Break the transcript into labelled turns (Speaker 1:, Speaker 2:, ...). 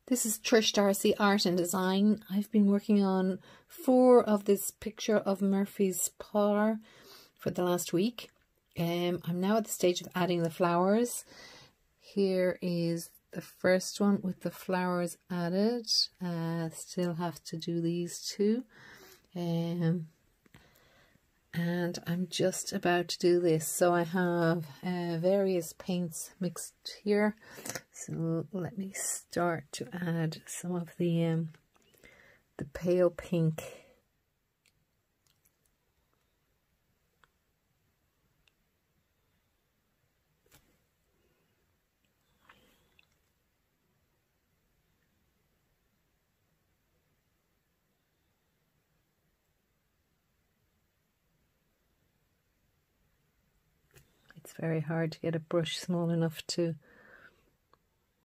Speaker 1: This is Trish, Darcy, Art and Design. I've been working on 4 of this picture of Murphy's Paw for the last week. I'm now at the stage of adding the flowers. Here is the first one with the flowers added. Still have to do these 2. And I'm just about to do this. So I have various paints mixed here. So let me start to add some of the pale pink. It's very hard to get a brush small enough to